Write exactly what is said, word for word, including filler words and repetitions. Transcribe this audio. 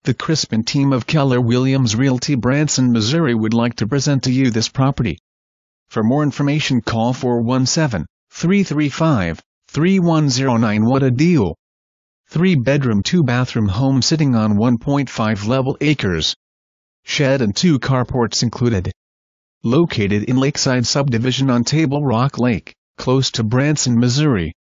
The Crispin team of Keller Williams Realty Branson, Missouri would like to present to you this property. For more information, call four one seven, three three five, three one zero nine. What a deal! three bedroom two bathroom home sitting on one point five level acres. Shed and two carports included. Located in Lakeside subdivision on Table Rock Lake, close to Branson, Missouri.